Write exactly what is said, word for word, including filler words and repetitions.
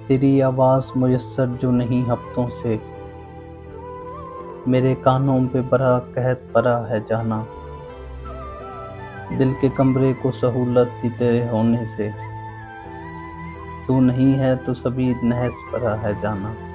तेरी आवाज़ मुयस्सर जो नहीं हफ्तों से, मेरे कानों पे बड़ा कहत पड़ा है जाना। दिल के कमरे को सहूलत थी तेरे होने से, तू नहीं है तो सभी नहस पड़ा है जाना।